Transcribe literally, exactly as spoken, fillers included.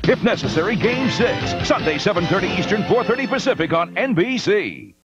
If necessary, Game six. Sunday, seven thirty Eastern, four thirty Pacific on N B C.